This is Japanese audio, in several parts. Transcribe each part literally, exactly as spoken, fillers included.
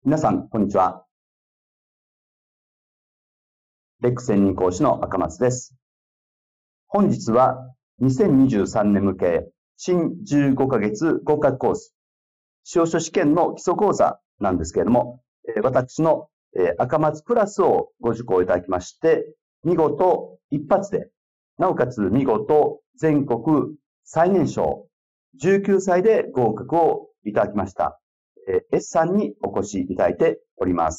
皆さん、こんにちは。レック専任講師の赤松です。本日はにせんにじゅうさんねん向け新じゅうごかげつ合格コース司法書試験の基礎講座なんですけれども、私の赤松プラスをご受講いただきまして、見事一発で、なおかつ見事全国最年少じゅうきゅうさいで合格をいただきました。S さんにお越しいただいております。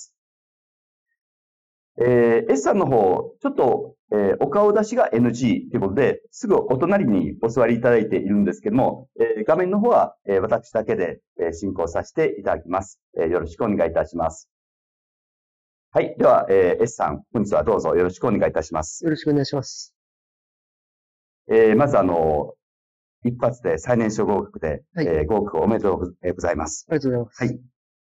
えー、S さんの方、ちょっと、えー、お顔出しが エヌジー ということで、すぐお隣にお座りいただいているんですけども、えー、画面の方は、えー、私だけで、えー、進行させていただきます、えー。よろしくお願いいたします。はい。では、えー、S さん、本日はどうぞよろしくお願いいたします。 よろしくお願いします。 えー、まずあの、一発で最年少合格で、はい、えー、合格おめでとうございます。 ありがとうございます。 はい。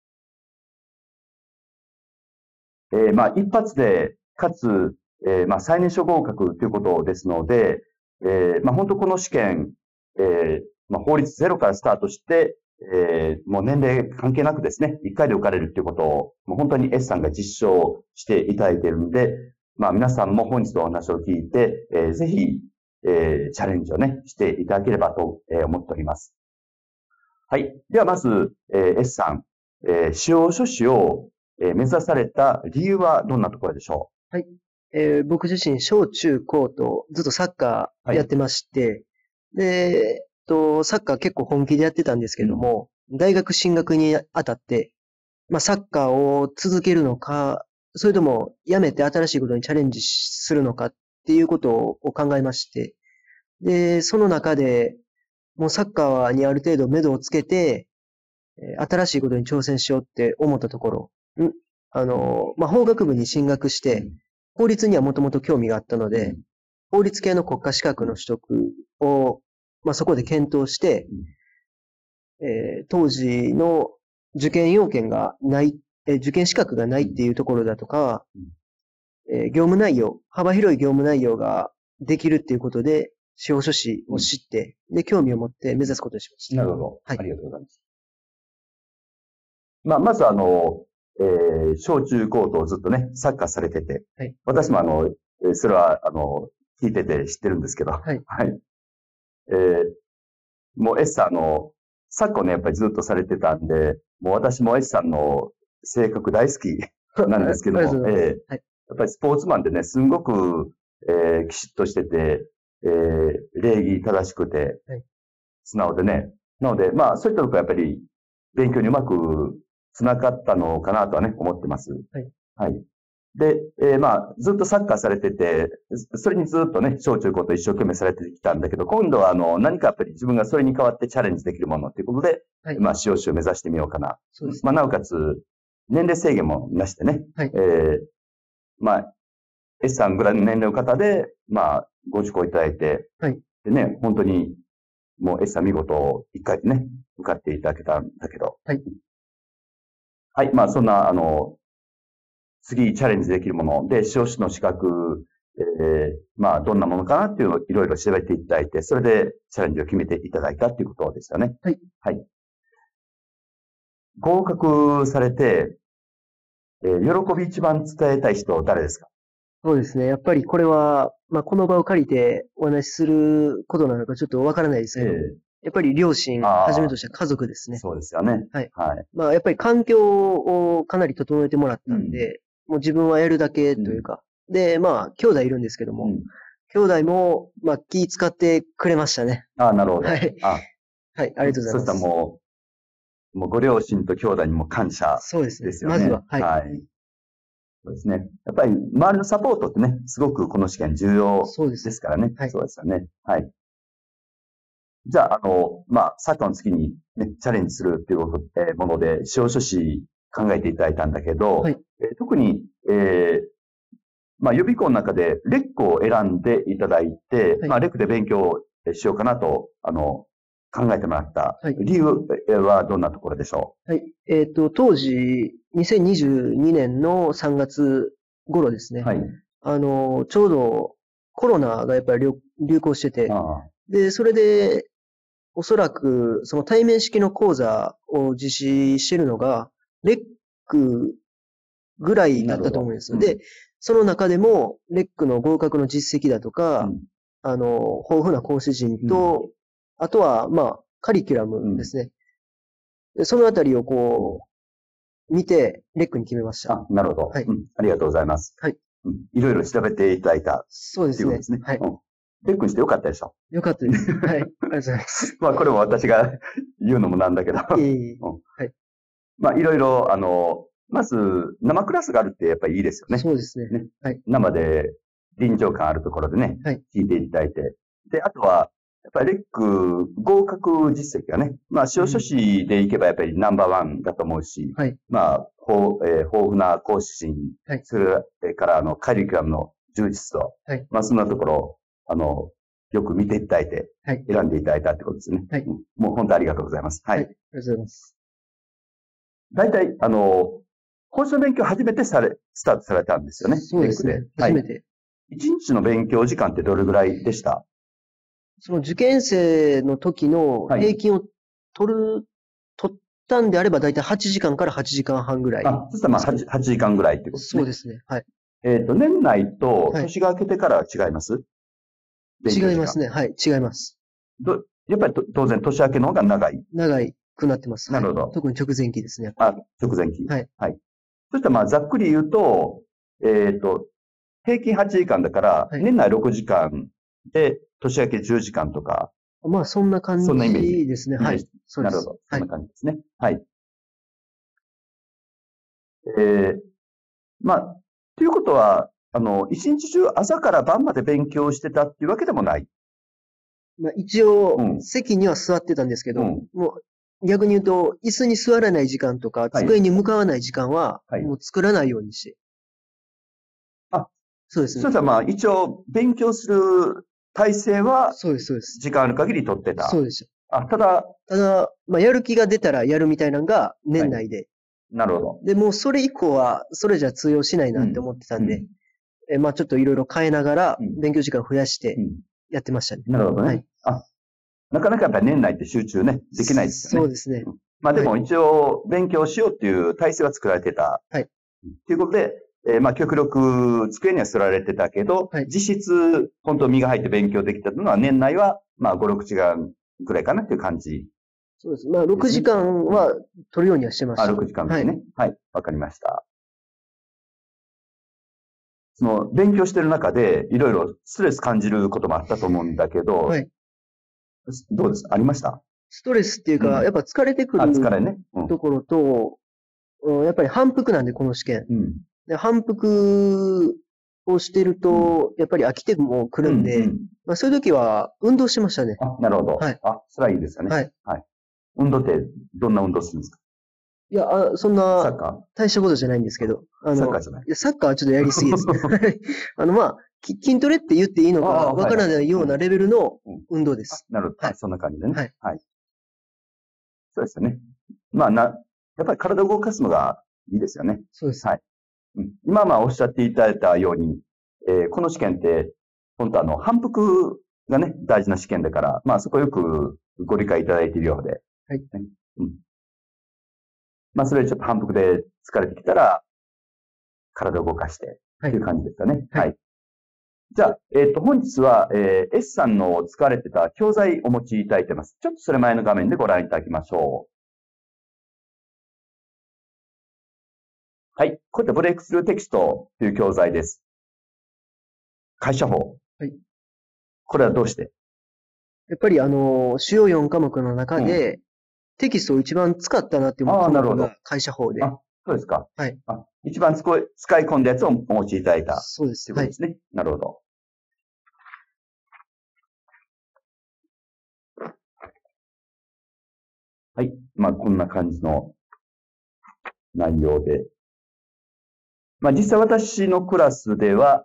えー、まあ、一発で、かつ、えー、まあ、最年少合格ということですので、えー、まあ、本当この試験、えー、まあ、法律ゼロからスタートして、えー、もう年齢関係なくですね、一回で受かれるということを、もう本当に S さんが実証していただいているので、まあ、皆さんも本日のお話を聞いて、えー、ぜひ、えー、チャレンジをね、していただければと思っております。はい。では、まず、えー、S さん、えー、司法書士を目指された理由はどんなところでしょう？はい。えー、僕自身、小中高とずっとサッカーやってまして、はい、で、えっと、サッカー結構本気でやってたんですけども、うん、大学進学にあたって、まあ、サッカーを続けるのか、それともやめて新しいことにチャレンジするのかっていうことを考えまして、で、その中で、もうサッカーにある程度目処をつけて、新しいことに挑戦しようって思ったところ、んあの、まあ、法学部に進学して、法律にはもともと興味があったので、法律系の国家資格の取得を、まあ、そこで検討して、えー、当時の受験要件がない、えー、受験資格がないっていうところだとか、えー、業務内容、幅広い業務内容ができるっていうことで、司法書士を知って、で、興味を持って目指すことにしました。 なるほど。はい。ありがとうございます。まあ、まずあの、えー、小中高とずっとね、サッカーされてて、はい、私もあの、それは、あの、聞いてて知ってるんですけど、はい。はい。えー、もう S さんの、サッカーをね、やっぱりずっとされてたんで、もう私も S さんの性格大好きなんですけども、えーはい、やっぱりスポーツマンでね、すんごく、えー、きちっとしてて、えー、礼儀正しくて、はい、素直でね、なので、まあ、そういったところやっぱり勉強にうまくつながったのかなとはね、思ってます。はい。はい。で、えー、まあ、ずっとサッカーされてて、それにずっとね、小中高と一生懸命されてきたんだけど、今度はあの、何かやっぱり自分がそれに代わってチャレンジできるものということで、はい、まあ、司法士を目指してみようかな。そうですね。まあ、なおかつ、年齢制限もなしてね、はい。えー、まあ、S さんぐらいの年齢の方で、まあ、ご受講いただいて、はい。でね、本当に、もう S さん見事、一回でね、受かっていただけたんだけど、はい。はい。まあ、そんな、あの、次チャレンジできるもので、司法士の資格、えー、まあ、どんなものかなっていうのをいろいろ調べていただいて、それでチャレンジを決めていただいたっていうことですよね。はい。はい。合格されて、えー、喜び一番伝えたい人誰ですか？ そうですね。やっぱりこれは、まあ、この場を借りてお話しすることなのかちょっとわからないですけど、えー、やっぱり両親はじめとした家族ですね。 そうですよね。 はい。はい。まあ、やっぱり環境をかなり整えてもらったんで、うん、もう自分はやるだけというか、うん、で、まあ、兄弟いるんですけども、うん、兄弟も、まあ、気使ってくれましたね。 ああ、なるほど。はい。あはい、ありがとうございます。 そしたらもう、もうご両親と兄弟にも感謝ですよね。そうですね。 まずは、 はい。はいそうですね。やっぱり周りのサポートってね、すごくこの試験重要ですからね。そうです。はい、そうですよね。はい。じゃあ、あの、まあ、サッカーの次にね、チャレンジするっていうもので、司法書士考えていただいたんだけど、はい、え特に、えー、まあ、予備校の中でレックを選んでいただいて、はい、まあ、レックで勉強しようかなと、あの、考えてもらった理由はどんなところでしょう？はい。えっと、当時、にせんにじゅうにねんのさんがつ頃ですね。はい。あの、ちょうどコロナがやっぱり流行してて、あで、それで、おそらく、その対面式の講座を実施しているのが、レックぐらいだったと思うんですよ。で、その中でも、レックの合格の実績だとか、うん、あの、豊富な講師陣と、うん、あとは、まあ、カリキュラムですね。うん、でそのあたりをこう、見て、レックに決めました。 あ、なるほど。はい、うん。ありがとうございます。はい。うん、いろいろ調べていただいた。 そうですね。ということですね。はい。うんレックにしてよかったでしょ。 よかったです。はい。ありがとうございます。 まあ、これも私が言うのもなんだけど。いえいえ。うん、はい。まあ、いろいろ、あの、まず、生クラスがあるってやっぱりいいですよね。 そうですね。ねはい。生で臨場感あるところでね、はい。聞いていただいて。で、あとは、やっぱりレック合格実績がね、まあ、司法書士でいけばやっぱりナンバーワンだと思うし、はい。まあ、ほうえー、豊富な講師陣、はい。それから、あの、カリキュラムの充実度、はい。まあ、そんなところ、あの、よく見ていただいて、はい。選んでいただいたってことですね。はい。もう本当ありがとうございます。はい。はい、ありがとうございます。 大体、あの、講師の勉強初めてされ、スタートされたんですよね。 そうですね。初めて。 一日の勉強時間ってどれぐらいでした？ その受験生の時の平均を取る、はい、取ったんであれば大体はちじかんからはちじかんはんぐらい。 あ、そしたらまあ 8, はちじかんぐらいってことですね。 そうですね。はい。 えっと、年内と年が明けてからは違います？はい、 違いますね。はい、違います。 どやっぱり当然年明けの方が長い？ 長くなってます。 なるほど。 はい、特に直前期ですね。 あ、直前期。 はい。 はい。そしたらまあざっくり言うと、えっと、平均はちじかんだから、年内ろくじかんで年明けじゅうじかんとか。 まあそんな感じそんなイメージですね。はい。 なるほど。そんな感じですね。はい。えー、まあ、ということは、あの、一日中朝から晩まで勉強してたっていうわけでもない。 まあ一応、席には座ってたんですけど、うん、もう逆に言うと、椅子に座らない時間とか、机に向かわない時間は、もう作らないようにして。 はい、あ、 そうですね。 そしたらまあ一応勉強する体制は、 そうです、そうです。 時間ある限り取ってた。 そうでした。 あ、ただ、 ただ、まあやる気が出たらやるみたいなのが年内で。はい、 なるほど。 で、もうそれ以降は、それじゃ通用しないなって思ってたんで、うんうん、えまあちょっといろいろ変えながら、勉強時間増やしてやってましたね。 うん、なるほどね。はい、あ、なかなかやっぱり年内って集中ね、できないですよね。 そうですね。 まあでも一応勉強しようっていう体制は作られてた。はい。ということで、えー、まあ極力机には座られてたけど、はい、実質本当身が入って勉強できたのは年内はまあご、ろくじかんくらいかなっていう感じ。 そうです。まあろくじかんは取るようにはしてました。 あ、ろくじかんですね。はい。わ、はい、かりました。その勉強してる中でいろいろストレス感じることもあったと思うんだけど、はい。どうですありました？ ストレスっていうか、うん、やっぱ疲れてくる疲れね、うん、 ところと、やっぱり反復なんで、この試験。うん、で反復をしてると、やっぱり飽きても来るんで、うんうん、まあ、そういう時は運動しましたね。 あ、なるほど。はい。あ、それはいいですよね。はい。はい。運動ってどんな運動するんですか？ いや、あそんな、大したことじゃないんですけど。あの、 サッカーじゃない？ いや、サッカーはちょっとやりすぎです。あの、まあ、筋トレって言っていいのかわからないようなレベルの運動です。 なるほど。はい。そんな感じでね。はい。はい。そうですよね。まあ、な、やっぱり体を動かすのがいいですよね。 そうです。 はい。うん、今まあおっしゃっていただいたように、えー、この試験って、本当あの、反復がね、大事な試験だから、まあそこよくご理解いただいているようで。はい。うん。まあそれちょっと反復で疲れてきたら、体を動かして、という感じですかね。はい。はい、じゃあ、えっと、本日は、えー、S さんの使われてた教材お持ちいただいてます。ちょっとそれ前の画面でご覧いただきましょう。はい。こういったブレイクスルーテキストという教材です。会社法。はい。これはどうして？ やっぱりあの、主要よん科目の中で、うん、テキストを一番使ったなって思う科目が会社法で。 あ、そうですか。はい。あ、一番使い、使い込んだやつをお持ちいただいた。 そうです。 ということですね。はい、なるほど。はい。まあ、こんな感じの内容で。まあ、実際私のクラスでは、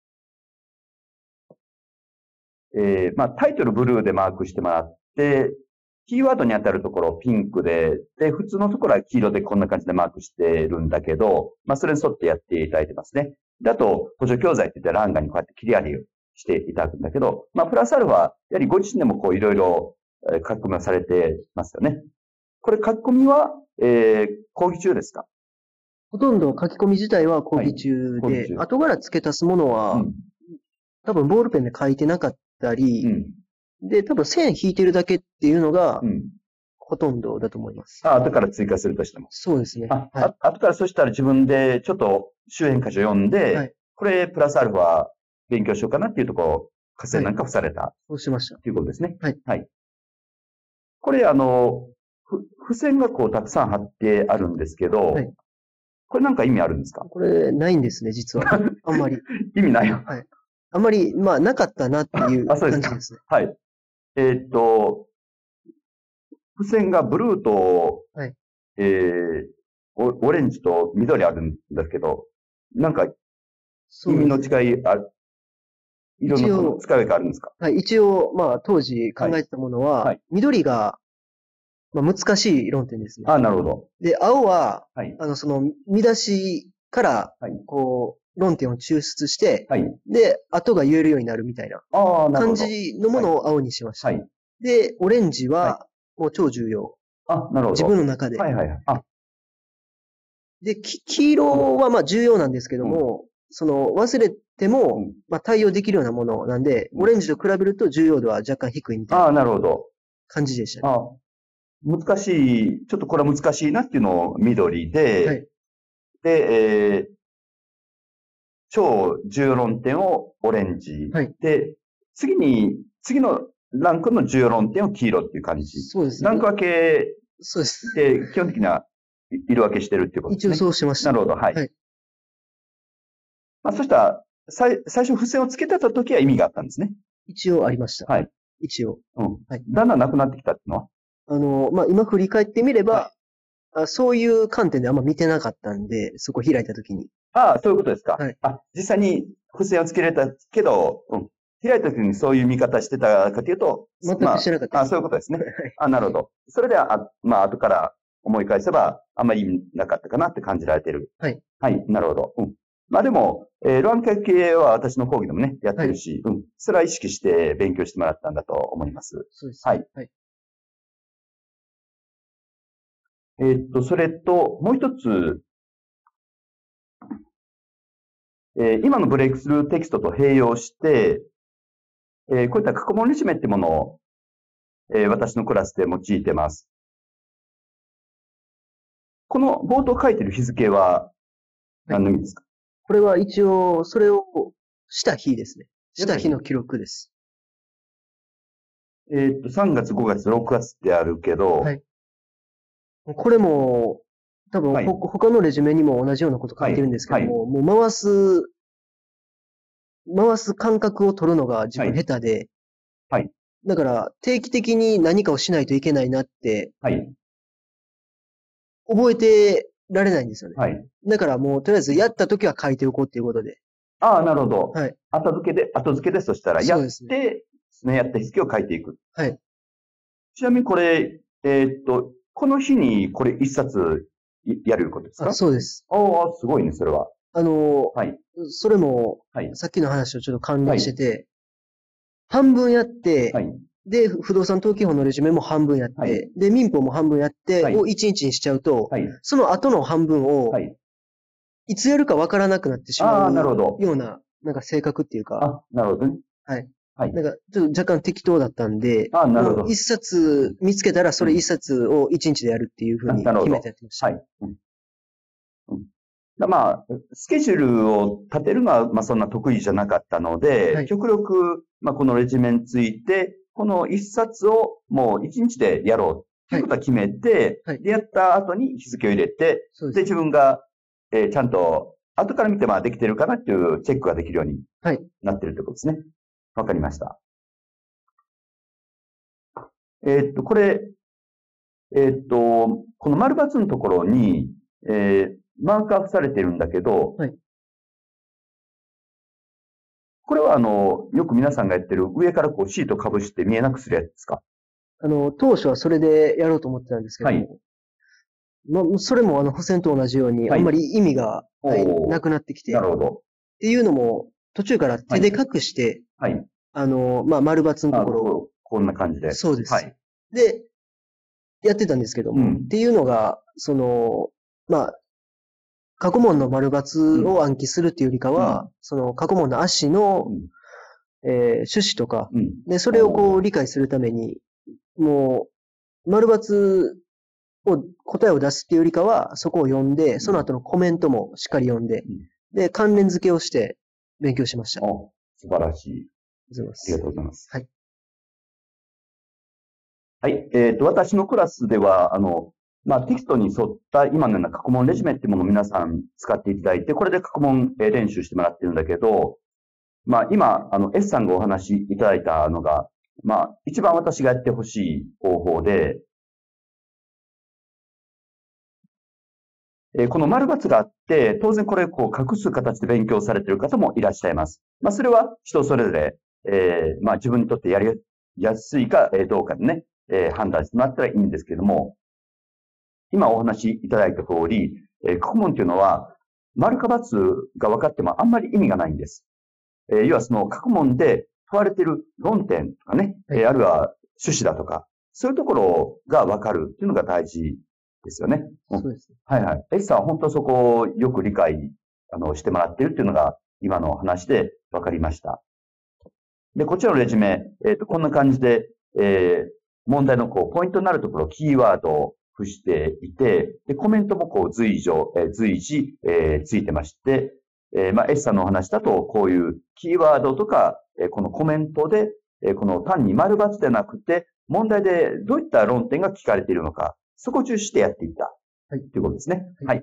えー、まあ、タイトルブルーでマークしてもらって、キーワードに当たるところピンクで、で、普通のところは黄色でこんな感じでマークしてるんだけど、まあ、それに沿ってやっていただいてますね。で、あと、補助教材って言ってランガにこうやって切り貼りをしていただくんだけど、まあ、プラスアルファ、やはりご自身でもこういろいろ書き込みをされてますよね。これ書き込みは、えー、講義中ですか？ ほとんど書き込み自体は講義中で、はい、後から付け足すものは、うん、多分ボールペンで書いてなかったり、うん、で、多分線引いてるだけっていうのが、うん、ほとんどだと思います。 あ、後から追加するとしても。 そうですね。 あ、はい、あ後からそしたら自分でちょっと周辺箇所読んで、はい、これプラスアルファ勉強しようかなっていうところ、下線なんか付された、はい。 そうしました。 ということですね。 はい。 はい。これ、あの、付箋がこうたくさん貼ってあるんですけど、はい、これなんか意味あるんですか？ これないんですね、実は。あんまり。 意味ないよ。 はい。あんまり、まあ、なかったなっていう感じですね。 はい。えー、っと、付箋がブルーと、はい、えー、オレンジと緑あるんですけど、なんか、意味の違いある、色の使い分けがあるんですか？ はい、一応、まあ、当時考えてたものは、はい、緑が、まあ、難しい論点ですね。 あ、なるほど。 で、青は、はい、あの、その、見出しから、こう、論点を抽出して、はい、で、後が言えるようになるみたいな感じのものを青にしました。はい、で、オレンジは、もう超重要。 あ、なるほど。 自分の中で。 はいはいはい。あで、黄色はまあ重要なんですけども、うん、その忘れても、まあ対応できるようなものなんで、オレンジと比べると重要度は若干低いみたいな。 ああ、なるほど。 感じでしたね。 ああ、難しい、ちょっとこれは難しいなっていうのを緑で、はい、で、えー、超重要論点をオレンジ。はい、で、次に、次のランクの重要論点を黄色っていう感じ。 そうですね。 ランク分けそうです。 で、基本的には色分けしてるっていうことですね。 一応そうしました。 なるほど、はい。はい、まあ、そしたら、最、最初付箋をつけてた時は意味があったんですね。 一応ありました。 はい。 一応。 うん。はい。だんだんなくなってきたっていうのはあの、まあ、今振り返ってみれば、はい、あ、そういう観点であんま見てなかったんで、そこ開いた時に。 ああ、そういうことですか。はい。あ、実際に付箋をつけられたけど、うん。開いた時にそういう見方してたかというと、 全くしてなかったです。 まあ、あ、そういうことですね。あ、なるほど。それでは、あまあ、後から思い返せば、あんまり意味なかったかなって感じられてる。 はい。 はい、なるほど。うん。まあでも、えー、ロアンケ系は私の講義でもね、やってるし、はい、うん。それは意識して勉強してもらったんだと思います。 そうです。 はい。はい、えー、っと、それと、もう一つ、えー、今のブレイクスルーテキストと併用して、えー、こういった過去問レジュメってものを、えー、私のクラスで用いてます。この冒頭書いてる日付は何の意味ですか？ これは一応、それをした日ですね。した日の記録です。 えー、っと、さんがつ、ごがつ、ろくがつってあるけど、はい、 これも、多分、はい、他のレジュメにも同じようなこと書いてるんですけども、はいはい、もう回す、回す感覚を取るのが自分下手で、はい。だから定期的に何かをしないといけないなって、はい。覚えてられないんですよね。はい。だからもうとりあえずやった時は書いておこうっていうことで。 ああ、なるほど。はい。後付けで、後付けでそしたらやって、ね、やった日付を書いていく。はい。ちなみにこれ、えー、っと、この日にこれ一冊やることですか？ あ、そうです。 ああ、すごいね、それは。 あの、はい。それも、はい。さっきの話とちょっと関連してて、はい、半分やって、はい。で、不動産登記法のレジュメも半分やって、はい、で、民法も半分やって、はい、をいちにちにしちゃうと、はい、その後の半分を、はい、いつやるかわからなくなってしまうような、なんか性格っていうか。 あ、なるほどね。 はい。はい。なんか、ちょっと若干適当だったんで、あ、なるほど。一冊見つけたら、それ一冊を一日でやるっていうふうに決めてやってました。はい。うんうん、まあ、スケジュールを立てるのは、まあそんな得意じゃなかったので、はい、極力、まあこのレジュメについて、この一冊をもう一日でやろうということは決めて、はい、で、やった後に日付を入れて、で, で、自分が、えー、ちゃんと後から見てまあできてるかなっていうチェックができるようになってるということですね。わ、はい、かりました。えー、っと、これ、えー、っと、この丸×のところに、えー、マーカー付されてるんだけど、はい、これはあの、よく皆さんがやってる上からこうシートかぶして見えなくするやつですか？ あの、当初はそれでやろうと思ってたんですけど、はい、まあ、それもあの、付箋と同じように、あんまり意味が、はい、なくなってきて、なるほど。っていうのも、途中から手で隠して、はい、あの、まあ、丸×のところを。 こんな感じで。 そうです。はい、で、やってたんですけども、うん、っていうのが、その、まあ、 過去問の丸×を暗記するっていうよりかは、うん、その過去問の足の、うんえー、趣旨とか、うん、で、それをこう理解するために、もう、丸×を、答えを出すっていうよりかは、そこを読んで、その後のコメントもしっかり読んで、うん、で、関連付けをして勉強しました。 あ、素晴らしい。ありがとうございます。 はい。 はい。えっと、私のクラスでは、あの、まあ、テキストに沿った今のような過去問レジュメっていうものを皆さん使っていただいて、これで過去問練習してもらってるんだけど、まあ、今、あの、S さんがお話しいただいたのが、まあ、一番私がやってほしい方法で、えー、この丸×があって、当然これをこう隠す形で勉強されている方もいらっしゃいます。まあ、それは人それぞれ、えー、まあ、自分にとってやりやすいかどうかでね、えー、判断してもらったらいいんですけども、今お話しいただいた通り、えー、過去問というのは、丸か×が分かってもあんまり意味がないんです。えー、要はその過去問で問われている論点とかね、はい、あるいは趣旨だとか、そういうところが分かるっていうのが大事ですよね。 そうです。 はいはい。エスさんは本当そこをよく理解あのしてもらっているっていうのが今の話で分かりました。で、こちらのレジュメ、えっと、こんな感じで、えー、問題のこうポイントになるところ、キーワードを付していて、で、コメントもこう随時、えー、随時、えー、ついてまして、えー、まあ、S さんのお話だと、こういうキーワードとか、えー、このコメントで、えー、この単に丸×でなくて、問題でどういった論点が聞かれているのか、そこを重視してやっていった。はい。ということですね。はい。はい、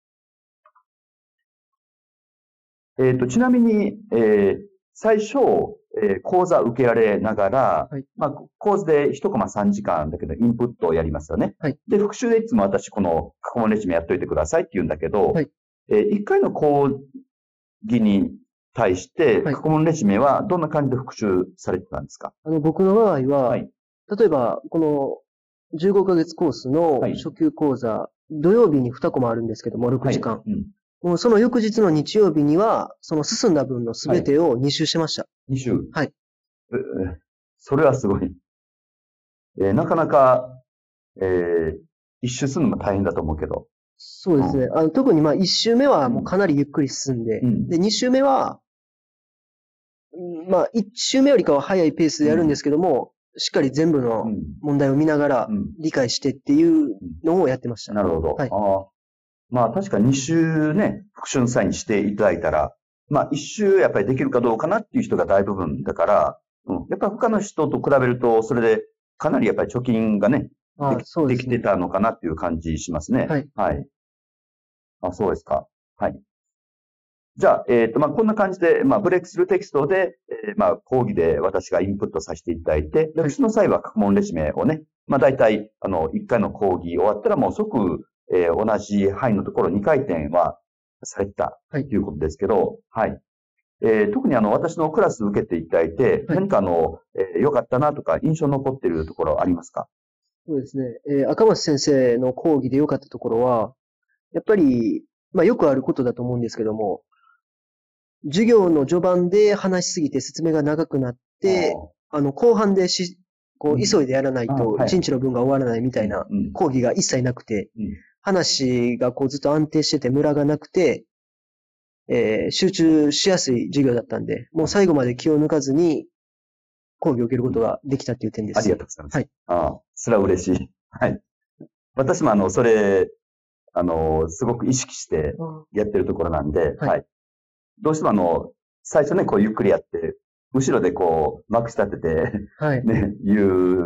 えっと、ちなみに、えー、最初、えー、講座受けられながら、はい、まあ、講座でいちコマさんじかんだけど、インプットをやりますよね。はい。で、復習でいつも私、この過去問レジュメやっといてくださいって言うんだけど、はい。えー、いっかいの講義に対して、過去問レジュメはどんな感じで復習されてたんですか？ あの、僕の場合は、はい、例えば、このじゅうごかげつコースの初級講座、はい、土曜日ににコマあるんですけども、ろくじかん。はいうん、もうその翌日の日曜日には、その進んだ分のすべてをに周しました。 に周はい。 それはすごい。えー、なかなか、えー、一周するのも大変だと思うけど。 そうですね。うん、あの特にまあ一周目はもうかなりゆっくり進んで、うん、で、二周目は、まあ一周目よりかは早いペースでやるんですけども、うん、しっかり全部の問題を見ながら理解してっていうのをやってました。 なるほど。はい、あまあ確かに周ね、復習の際にしていただいたら、まあ一周やっぱりできるかどうかなっていう人が大部分だから、うん、やっぱ他の人と比べると、それでかなりやっぱり貯金がね、でき、でね、できてたのかなっていう感じしますね。はい。はい。あ、そうですか。はい。じゃあ、えっと、まあ、こんな感じで、まあ、ブレイクスルーテキストで、えー、まあ、講義で私がインプットさせていただいて、復習の際は過去問レジュメをね、まあ、大体、あの、いっかいの講義終わったらもう即、えー、同じ範囲のところにかい転はされてたということですけど、はい。はい、えー、特にあの、私のクラス受けていただいて、はい、何かあの、えー、良かったなとか印象残っているところありますか？ そうですね。えー、赤松先生の講義で良かったところは、やっぱり、まあよくあることだと思うんですけども、授業の序盤で話しすぎて説明が長くなって、あの、後半でし、こう、急いでやらないと、一日の分が終わらないみたいな講義が一切なくて、話がこうずっと安定しててムラがなくて、えー、集中しやすい授業だったんで、もう最後まで気を抜かずに講義を受けることができたっていう点です。 ありがとうございます。はい。ああ、それは嬉しい。はい。私もあの、それ、あの、すごく意識してやってるところなんで、はい、はい。どうしてもあの、最初ね、こうゆっくりやって、後ろでこう、まくし立てて、はい。ね、いう、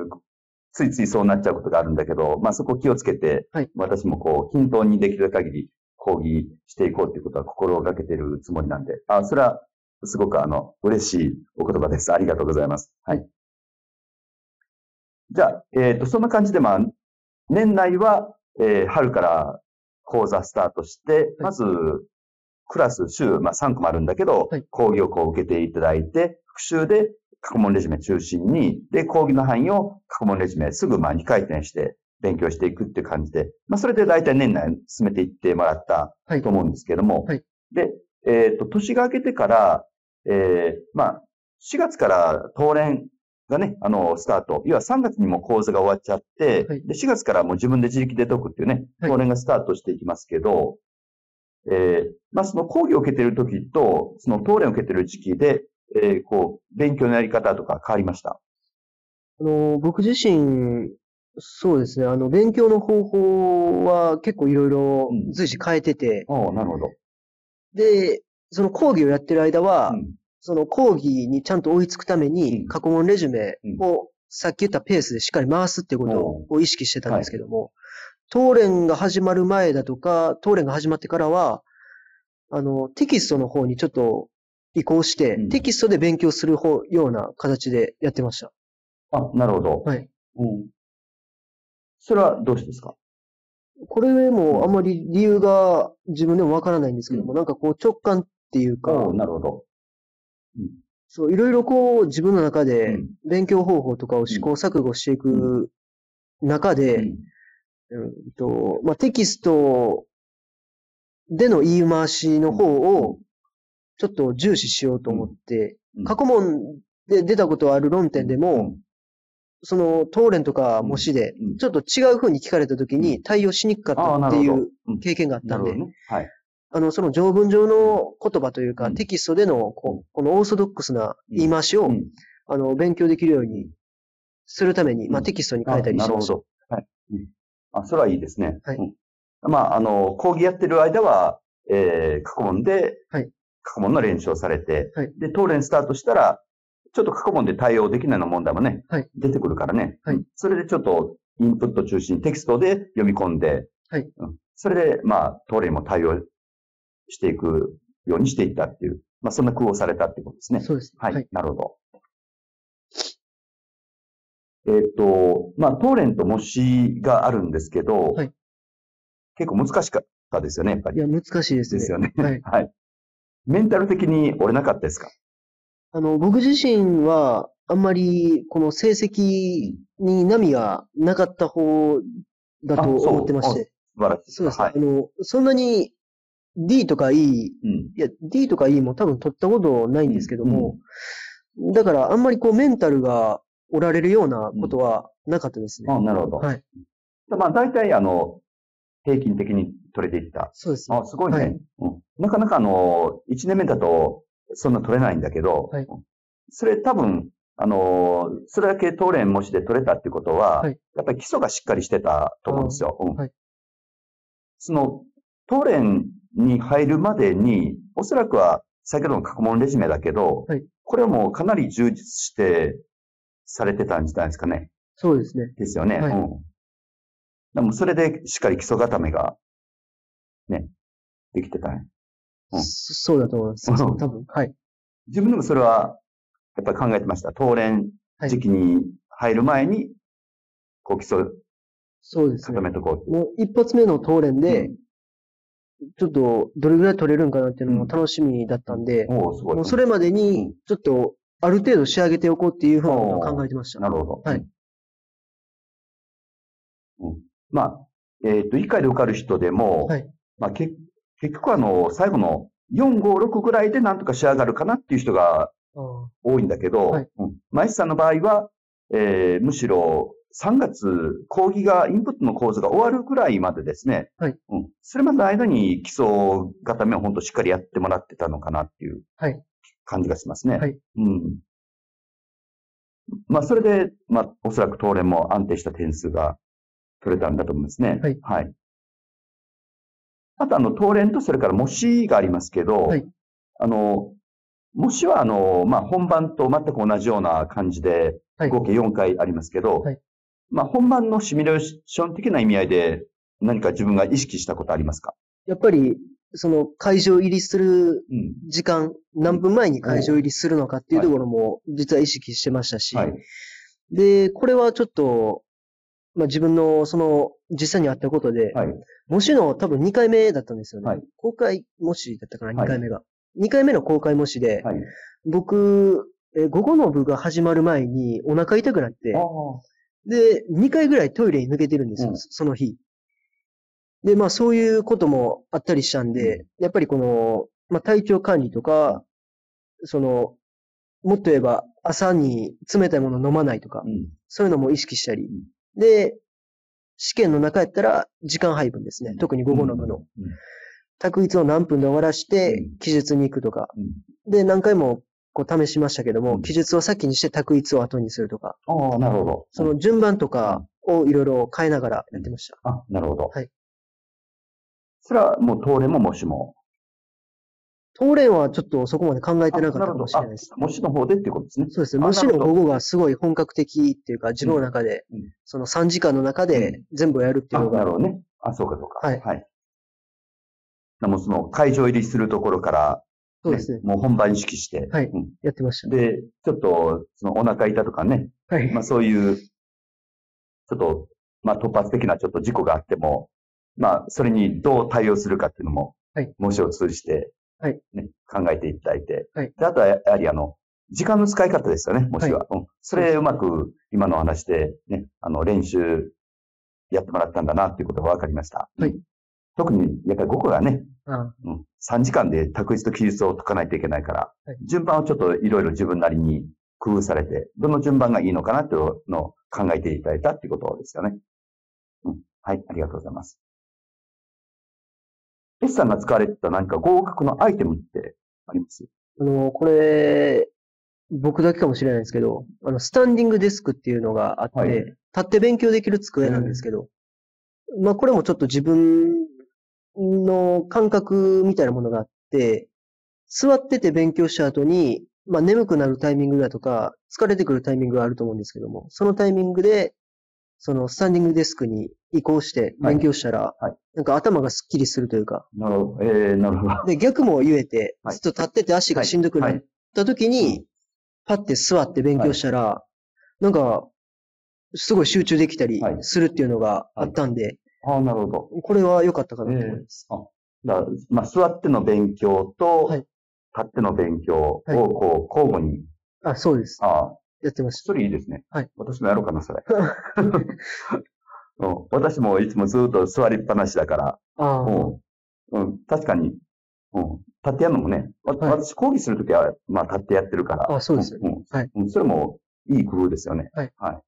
ついついそうなっちゃうことがあるんだけど、まあそこ気をつけて、はい。私もこう、均等にできる限り講義していこうということは心がけているつもりなんで、あ、それはすごくあの、嬉しいお言葉です。ありがとうございます。はい。じゃあ、えっと、そんな感じでまあ、年内は、えー、春から講座スタートして、はい、まず、クラス週、まあさんコマあるんだけど、はい、講義をこう受けていただいて、復習で過去問レジュメ中心に、で、講義の範囲を過去問レジュメすぐまあにかい転して勉強していくっていう感じで、まあそれで大体年内進めていってもらったと思うんですけども、はいはい、で、えっと、年が明けてから、えー、まあしがつから当練がね、あの、スタート。要はさんがつにも講座が終わっちゃって、はい、で、しがつからもう自分で自力で解くっていうね、当練がスタートしていきますけど、 えー、まあ、その講義を受けている時と、その答練を受けている時期で、えー、こう、勉強のやり方とか変わりました？ あの、僕自身、そうですね、あの、勉強の方法は結構いろいろ随時変えてて、 うん、ああ、なるほど。 で、その講義をやってる間は、うん、その講義にちゃんと追いつくために、過去問レジュメをさっき言ったペースでしっかり回すっていうことを意識してたんですけども、はい、答練が始まる前だとか、答練が始まってからは、あの、テキストの方にちょっと移行して、うん、テキストで勉強する方ような形でやってました。 あ、なるほど。 はい。 うん。それはどうしてですか？ これもあんまり理由が自分でもわからないんですけども、うん、なんかこう直感っていうか、 なるほど。 うん、そう、いろいろこう自分の中で勉強方法とかを試行錯誤していく中で、うんうんとまあ、テキストでの言い回しの方をちょっと重視しようと思って、うん、過去問で出たことある論点でも、うん、その答練とか模試でちょっと違う風に聞かれた時に対応しにくかったっていう経験があったんで、 ね、はい、 あの、その条文上の言葉というか、うん、テキストでのここのオーソドックスな言い回しを、うん、あの勉強できるようにするために、まあ、テキストに変えたりしました。 なるほど。はい。あ、それはいいですね。はい。うん、まあ、あの、講義やってる間は、えー、過去問で、はい、過去問の練習をされて、はい、で、答練スタートしたら、ちょっと過去問で対応できないような問題もね、はい、出てくるからね、はい、それでちょっとインプット中心にテキストで読み込んで、はい、うん、それで、まあ、答練も対応していくようにしていったっていう、まあ、そんな工夫をされたっていうことですね。 そうです。 はい。はい、なるほど。えっと、まあ、答練と模試があるんですけど、はい、結構難しかったですよね、やっぱり。 いや、難しいですね。 ですよね。はい。はい。メンタル的に折れなかったですか？ あの、僕自身は、あんまり、この成績に波がなかった方だと思ってまして。 素晴らしい。 そうです。はい、あの、そんなに D とか E、うん、いや、D とか E も多分取ったことないんですけども、うんうん、だからあんまりこうメンタルが折られるようなことはなかったですね。 うん、あ、なるほど。はい。まあ、大体あの、平均的に取れていった。 そうですね。 あ、すごいね。はい、うん。なかなかあの、いちねんめだと、そんな取れないんだけど、はい、それ多分、あの、それだけ答練模試で取れたっていうことは、はい、やっぱり基礎がしっかりしてたと思うんですよ。うん、はい、その、答練に入るまでに、おそらくは、先ほどの過去問レジュメだけど、はい、これはもうかなり充実してされてたんじゃないですかね。 そうですね。 ですよね。はい、うん。でもそれでしっかり基礎固めが、ね、できてたね。 うん、そうだと思います。多分。はい。 自分でもそれは、やっぱり考えてました。答練時期に入る前に、こう基礎、 そうですね。 固めとこう。 もう一発目の答練で、うん、ちょっとどれぐらい取れるんかなっていうのも楽しみだったんで、うん、おすごい。もうそれまでに、ちょっとある程度仕上げておこうっていうふうなことを考えてました。 なるほど。 はい。 うん、まあ、えっと、いっかいで受かる人でも、はい、まあ、け結局あの、最後のよん、ご、ろくぐらいでなんとか仕上がるかなっていう人が多いんだけど、はい、うん、マイスさんの場合は、えー、むしろさんがつ、講義が、インプットの講座が終わるぐらいまでですね、はい、うん、それまでの間に基礎固めを本当しっかりやってもらってたのかなっていう感じがしますね。はい、うん、まあ、それで、まあ、おそらく答練も安定した点数が取れたんだと思いますね。はい。はい。あと、あの、答練とそれから模試がありますけど、はい、あの、模試は、あの、まあ、本番と全く同じような感じで、合計よんかいありますけど、はい、まあ、本番のシミュレーション的な意味合いで何か自分が意識したことありますか？ やっぱり、その会場入りする時間、うん、何分前に会場入りするのかっていうところも実は意識してましたし、はい、で、これはちょっと、まあ、自分のその実際にあったことで、はい、模試の多分にかいめだったんですよね。はい、公開模試だったかな、にかいめが。はい、にかいめの公開模試で、はい、僕、え午後の部が始まる前にお腹痛くなって、で、にかいぐらいトイレに抜けてるんですよ、うん、その日。で、まあそういうこともあったりしたんで、うん、やっぱりこの、まあ体調管理とか、その、もっと言えば朝に冷たいもの飲まないとか、うん、そういうのも意識したり、うん、で、試験の中やったら時間配分ですね。特に午後の部の。うんうん、 択一を何分で終わらして、記述に行くとか。うん、で、何回もこう試しましたけども、うん、記述を先にして択一を後にするとか。 ああ、なるほど。 その順番とかをいろいろ変えながらやってました。 あ、なるほど。 はい。 それはもう、東レも模試も。 東レはちょっとそこまで考えてなかったかもしれないです。 模試の方でっていうことですね。 そうですね。模試の午後がすごい本格的っていうか、自分の中で、うん、そのさんじかんの中で全部やるっていうのが。 あ、なるほどね。あ、そうかそうか。 はい。 はい。でもその会場入りするところから、ね、 そうですね。 もう本番意識して。 はい。うん、やってました。 で、ちょっと、そのお腹痛とかね。 はい。 まあそういう、ちょっと、まあ突発的なちょっと事故があっても、まあそれにどう対応するかっていうのも、はい。模試を通じて、はい。ね、考えていただいて。はい。で、あとはやはりあの、時間の使い方ですよね、模試は。はい。うん。それうまく今の話でね、あの、練習やってもらったんだなっていうことが分かりました。はい。特に、やっぱり午後がね、うん、さんじかんで択一と記述を解かないといけないから、はい、順番をちょっといろいろ自分なりに工夫されて、どの順番がいいのかなっていうのを考えていただいたっていうことですよね。うん、はい、ありがとうございます。S さんが使われてた何か合格のアイテムってあります？ あの、これ、僕だけかもしれないですけど、あの、スタンディングデスクっていうのがあって、はい、立って勉強できる机なんですけど、まあ、これもちょっと自分の感覚みたいなものがあって、座ってて勉強した後に、まあ眠くなるタイミングだとか、疲れてくるタイミングがあると思うんですけども、そのタイミングで、そのスタンディングデスクに移行して勉強したら、はいはい、なんか頭がスッキリするというか。 なるほど。えー、なるほど。 で、逆も言えて、ずっと立ってて足がしんどくなった時に、はいはい、パッて座って勉強したら、はい、なんか、すごい集中できたりするっていうのがあったんで、はいはい、ああ、なるほど。 これは良かったかなと思います。 えー、あだからまあ、座っての勉強と、立っての勉強をこう交互に。 あ、そうです。 ああやってました。 それいいですね。 はい。 私もやろうかな、それ。うん、私もいつもずっと座りっぱなしだから。あうんうん、確かに、うん。立ってやるのもね。はい、私、講義するときは、まあ、立ってやってるから。 あそうですよね、 うんはいうん。それもいい工夫ですよね。はい。はい。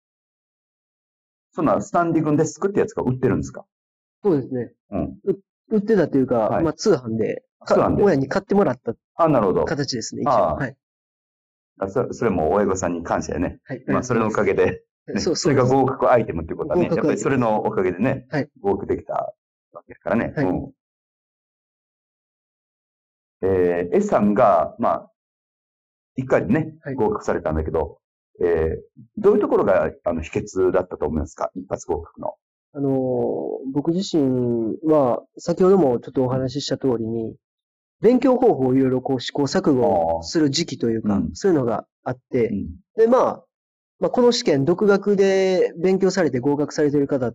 そんな、スタンディングデスクってやつが売ってるんですか？ そうですね。うん。売ってたというか、はい、まあ、通販で、通販で親に買ってもらったあなるほど形ですね、一応。はい。 そ, それも親御さんに感謝やね。はい。まあ、それのおかげで、ね、そうそうそれが合格アイテムっていうことはね、やっぱりそれのおかげでね、はい、合格できたわけですからね。はい。うん、えー、S さんが、まあ、一回でね、合格されたんだけど、はい、えー、どういうところがあの秘訣だったと思いますか？一発合格の。 あのー、僕自身は、先ほどもちょっとお話しした通りに、勉強方法をいろいろこう試行錯誤する時期というか、うん、そういうのがあって、うん、で、まあ、まあ、この試験、独学で勉強されて合格されている方って、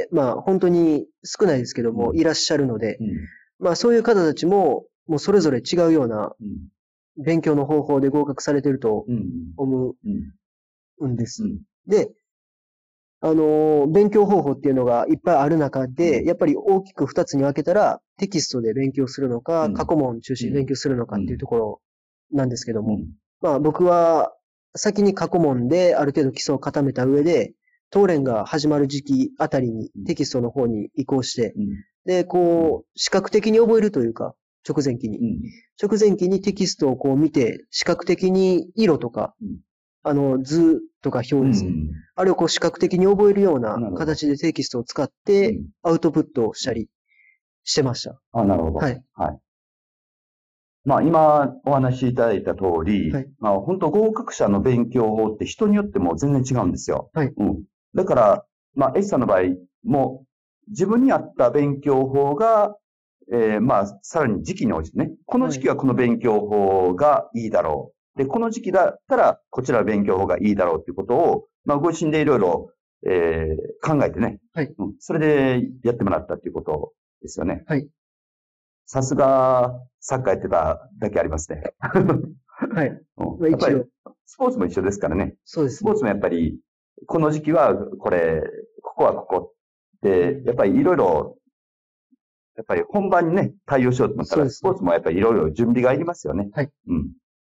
まあ、本当に少ないですけども、うん、いらっしゃるので、まあ、そういう方たちも、もうそれぞれ違うような勉強の方法で合格されていると思うんです。で、あの、勉強方法っていうのがいっぱいある中で、やっぱり大きく二つに分けたら、テキストで勉強するのか、過去問中心に勉強するのかっていうところなんですけども、まあ僕は先に過去問である程度基礎を固めた上で、当練が始まる時期あたりにテキストの方に移行して、で、こう、視覚的に覚えるというか、直前期に。直前期にテキストをこう見て、視覚的に色とか、あの、図とか表ですね。うん、あれをこう視覚的に覚えるような形でテキストを使ってアウトプットをしたりしてました。 あ、なるほど。はい。はい。まあ今お話しいただいた通り、はい、まあ本当合格者の勉強法って人によっても全然違うんですよ。はい。うん。だから、まあ S さんの場合も自分に合った勉強法が、えー、まあさらに時期に応じてね、この時期はこの勉強法がいいだろう。で、この時期だったら、こちらの勉強法がいいだろうということを、まあ、ご自身でいろいろ、えー、考えてね。はい。うん。それでやってもらったということですよね。はい。さすが、サッカーやってただけありますね。はい。うん。やっぱり、スポーツも一緒ですからね。そうです、ね。スポーツもやっぱり、この時期は、これ、ここはここって、やっぱりいろいろ、やっぱり本番にね、対応しようと思ったら、スポーツもやっぱりいろいろ準備がいりますよね。はい。うん。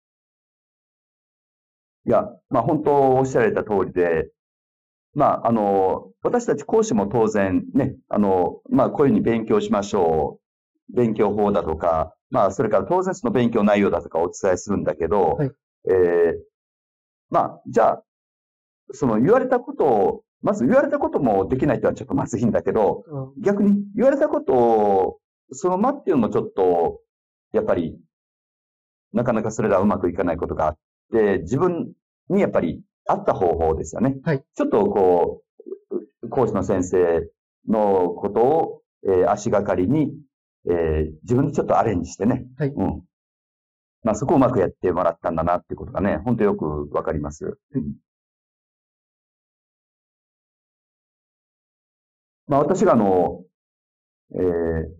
いや、まあ本当おっしゃられた通りで、まああの、私たち講師も当然ね、あの、まあこういうふうに勉強しましょ勉強法だとか、まあ、それから当然その勉強内容だとかお伝えするんだけど、はい、えー、まあ、じゃあ、その言われたことを、まず言われたこともできないとはちょっとまずいんだけど、うん、逆に言われたことを、そのまっていうのもちょっと、やっぱり、なかなかそれがうまくいかないことがあって、自分にやっぱり合った方法ですよね。はい、ちょっとこう、講師の先生のことを、えー、足がかりに、えー、自分でちょっとアレンジしてね。はい、うん。まあそこをうまくやってもらったんだなっていうことがね、本当よくわかります。うん、まあ私があの、えー、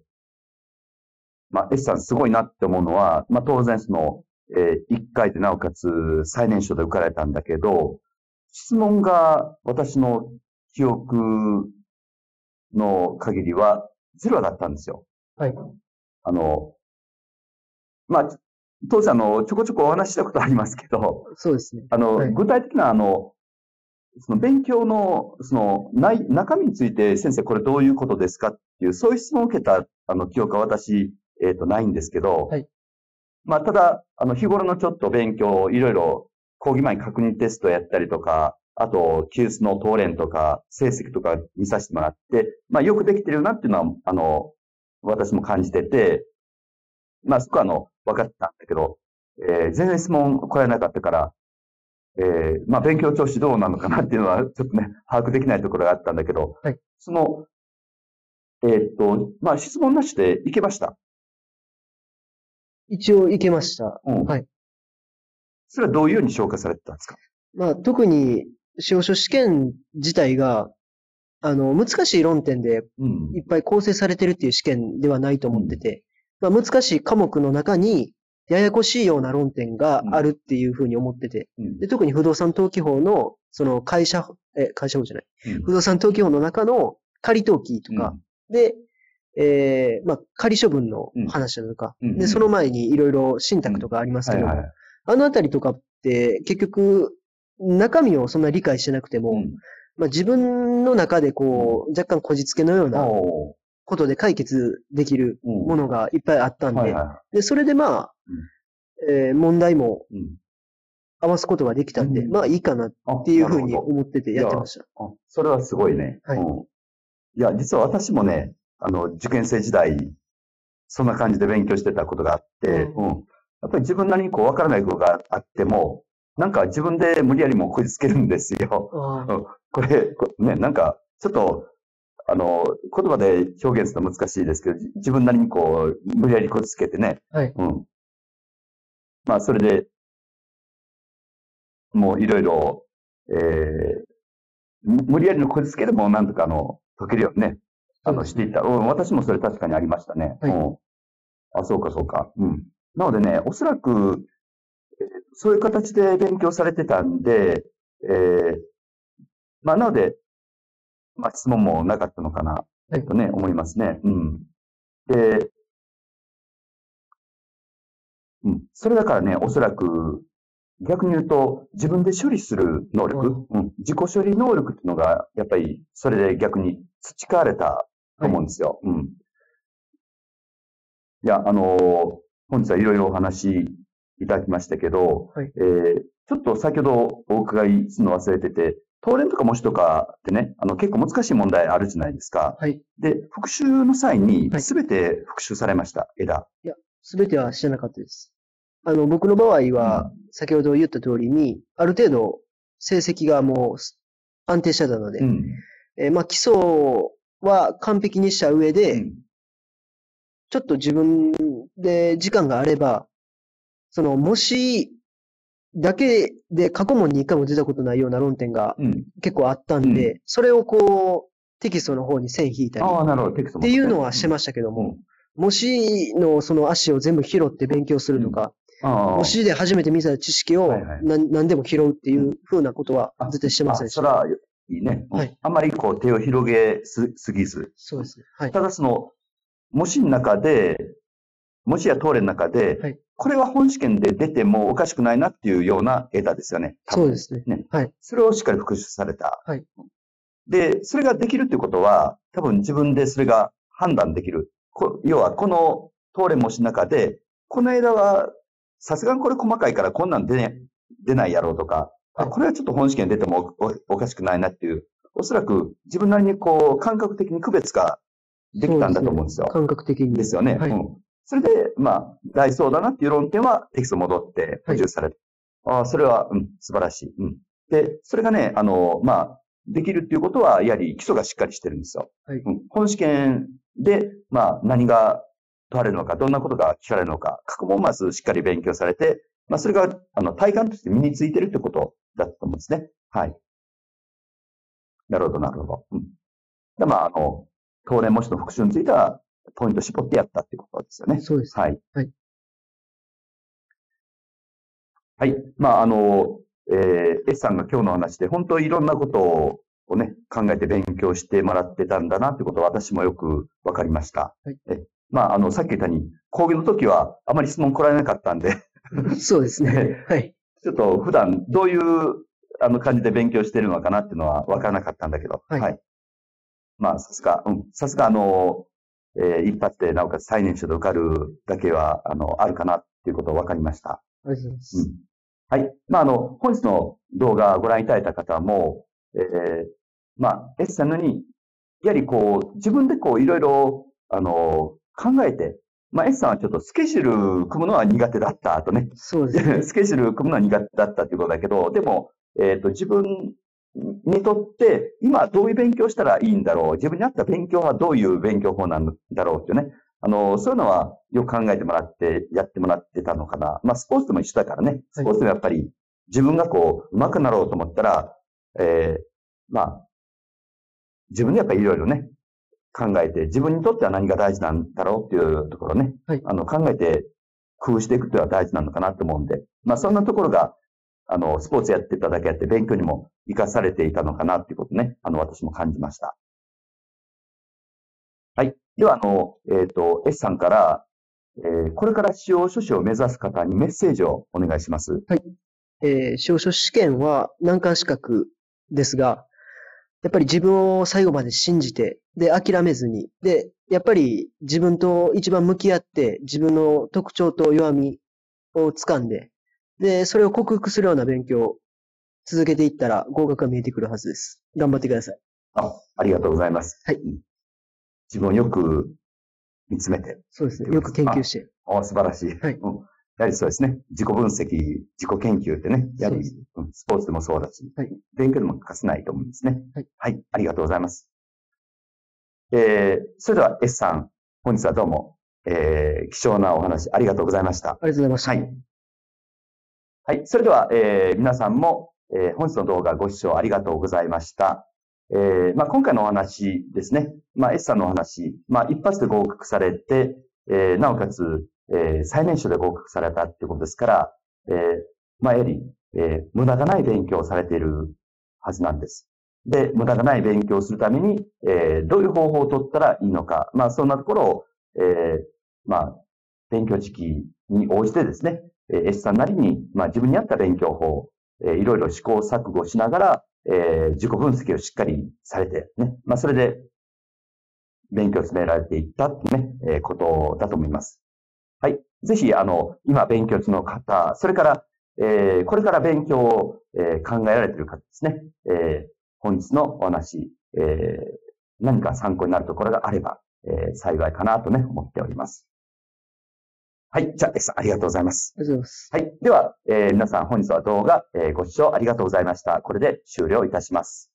まあ S さんすごいなって思うのは、まあ当然その、えー、いっかいでなおかつ最年少で受かられたんだけど、質問が私の記憶の限りはゼロだったんですよ。はい。あの、まあ、当然あの、ちょこちょこお話したことありますけど、 そうですね。 あの、はい、具体的なあの、その勉強の、その、内、中身について先生これどういうことですかっていう、そういう質問を受けた、あの、記憶は私、えっと、ないんですけど、はい。まあ、ただ、あの、日頃のちょっと勉強、いろいろ、講義前に確認テストやったりとか、あと、級数の答練とか、成績とか見させてもらって、まあ、よくできてるなっていうのは、あの、私も感じてて、まあ、そこはあの、分かったんだけど、えー、全然質問来られなかったから、えー、まあ、勉強調子どうなのかなっていうのは、ちょっとね、把握できないところがあったんだけど、はい、その、えー、っと、まあ、質問なしでいけました。 一応いけました。うん。はい。 それはどういうように消化されてたんですか？ まあ、特に、司法書試験自体が、あの、難しい論点でいっぱい構成されてるっていう試験ではないと思ってて、うん、まあ、難しい科目の中に、ややこしいような論点があるっていうふうに思ってて、うん、で特に不動産登記法の、その会社、え、会社法じゃない、うん、不動産登記法の中の仮登記とか、うん、で、えー、まあ、仮処分の話だとか、うん、で、その前にいろいろ信託とかありますけど、はいはい、あのあたりとかって結局、中身をそんな理解してなくても、まあ、自分の中でこう、若干こじつけのようなことで解決できるものがいっぱいあったんで、で、それでまあ、えー、問題も合わすことができたんで、まあいいかなっていうふうに思っててやってました。 それはすごいね。はい。いや、実は私もね、あの、受験生時代、そんな感じで勉強してたことがあって、うん。やっぱり自分なりにこう分からないことがあっても、なんか自分で無理やりもこじつけるんですよ。これ、ね、なんか、ちょっと、あの、言葉で表現するの難しいですけど、自分なりにこう、無理やりこじつけてね。はい。うん。まあ、それで、もういろいろ、えー、無理やりのこじつけでもなんとかあの、解けるようにね、あの、していった。うん、私もそれ確かにありましたね。はい。うん。あ、そうかそうか。うん。なのでね、おそらく、そういう形で勉強されてたんで、えー、まあ、なので、まあ、質問もなかったのかな、えっとね、思いますね。うん。で、うん。それだからね、おそらく、逆に言うと、自分で処理する能力、うん、自己処理能力っていうのが、やっぱり、それで逆に培われたと思うんですよ。はい、うん。いや、あのー、本日はいろいろお話いただきましたけど、はい、えー、ちょっと先ほどお伺いするの忘れてて、答練とか模試とかってね、あの結構難しい問題あるじゃないですか。はい。で、復習の際に、すべて復習されました、はい、枝。 いや、すべてはしてなかったです。あの、僕の場合は、先ほど言った通りに、ある程度、成績がもう安定してたので、うん、えー、まあ、基礎は完璧にした上で、うん、ちょっと自分で時間があれば、その、模試だけで過去問に一回も出たことないような論点が結構あったんで、うん、それをこう、テキストの方に線引いたり、っていうのはしてましたけども、うん、模試のその足を全部拾って勉強するとか、うん、模試で初めて見た知識を何、何でも拾うっていう風なことは絶対してませんし。 それはいいね。はい。あんまりこう手を広げすぎず。 そうですね。はい。 ただその、模試の中で、模試や答練の中で、はい、これは本試験で出てもおかしくないなっていうような枝ですよね。 そうですね。 ね。はい。それをしっかり復習された。はい。で、それができるってことは、多分自分でそれが判断できる。 こ要はこの通れ模試の中で、この枝は、さすがにこれ細かいからこんなん出,、ね、出ないやろうとか、あ、これはちょっと本試験出ても お, おかしくないなっていう、おそらく自分なりにこう、感覚的に区別ができたんだと思うんですよ。 すね、感覚的に。 ですよね。はい、うん。それで、まあ、大そうだなっていう論点はテキスト戻って補充される。はい、ああ、それは、うん、素晴らしい。うん。で、それがね、あの、まあ、できるっていうことは、やはり基礎がしっかりしてるんですよ。はい、うん。本試験で、まあ、何が問われるのか、どんなことが聞かれるのか、過去もまずしっかり勉強されて、まあ、それが、あの、体感として身についてるってことだと思うんですね。はい。なるほど、なるほど。うん。で、まあ、あの、当年模試の復習については、ポイント絞ってやったっていうことですよね。 そうです。 はい。 はい。 はい。まあ、あの、えー、S さんが今日の話で、本当にいろんなことをね、考えて勉強してもらってたんだなってことは私もよくわかりました。はい。えまあ、あの、さっき言ったように、講義の時はあまり質問来られなかったんで。 そうですね。はい。 ちょっと普段どういうあの感じで勉強してるのかなっていうのはわからなかったんだけど。はい。はい、まあ、さすが、うん。さすが、あの、えー、一発でなおかつ最年少で受かるだけは、あの、あるかなっていうことをわかりました。 ありがとうございます。うん。 はい。まあ、あの、本日の動画をご覧いただいた方も、えー、まあ、S さんのように、やはりこう、自分でこう、いろいろ、あの、考えて、まあ、S さんはちょっとスケジュール組むのは苦手だったとね。 そうですね。 スケジュール組むのは苦手だったということだけど、でも、えっと、自分にとって、今どういう勉強したらいいんだろう。自分に合った勉強はどういう勉強法なんだろうっていうね。あの、そういうのはよく考えてもらって、やってもらってたのかな。まあ、スポーツでも一緒だからね。スポーツでもやっぱり自分がこう、上手くなろうと思ったら、えー、まあ、自分でやっぱりいろいろね、考えて、自分にとっては何が大事なんだろうっていうところね、はい、あの、考えて工夫していくというのは大事なのかなと思うんで、まあ、そんなところが、あの、スポーツやってただけあって、勉強にも活かされていたのかなっていうことね、あの、私も感じました。はい。では、あの、えっと、S さんから、えー、これから司法書士を目指す方にメッセージをお願いします。 はい。えー、司法書士試験は難関資格ですが、やっぱり自分を最後まで信じて、で、諦めずに、で、やっぱり自分と一番向き合って、自分の特徴と弱みを掴んで、で、それを克服するような勉強を続けていったら合格が見えてくるはずです。頑張ってください。 あ、ありがとうございます。はい。自分をよく見つめて。 そうですね。よく研究して。 ああ、素晴らしい。はい。うん、やはりそうですね。自己分析、自己研究ってね。やはり、うん、スポーツでもそうだし、はい、勉強でも欠かせないと思うんですね。はい。はい。ありがとうございます。えー、それでは S さん、本日はどうも、えー、貴重なお話ありがとうございました。 ありがとうございました。 はい。はい。それでは、えー、皆さんも、えー、本日の動画ご視聴ありがとうございました。えー、まあ、今回のお話ですね。まあ、S さんのお話、まあ、一発で合格されて、えー、なおかつ、えー、最年少で合格されたっていうことですから、えー、まあ、やはり、えー、無駄がない勉強をされているはずなんです。で、無駄がない勉強をするために、えー、どういう方法を取ったらいいのか、まあ、そんなところを、えー、まあ、勉強時期に応じてですね、S さんなりに、まあ、自分に合った勉強法、えー、いろいろ試行錯誤しながら、えー、自己分析をしっかりされて、ね、まあ、それで、勉強を進められていったってね、えー、ことだと思います。はい。ぜひ、あの、今勉強中の方、それから、えー、これから勉強を、えー、考えられている方ですね、えー、本日のお話、えー、何か参考になるところがあれば、えー、幸いかなとね、思っております。はい。じゃあ、S さん、ありがとうございます。 ありがとうございます。 はい。では、えー、皆さん、本日は動画、えー、ご視聴ありがとうございました。これで終了いたします。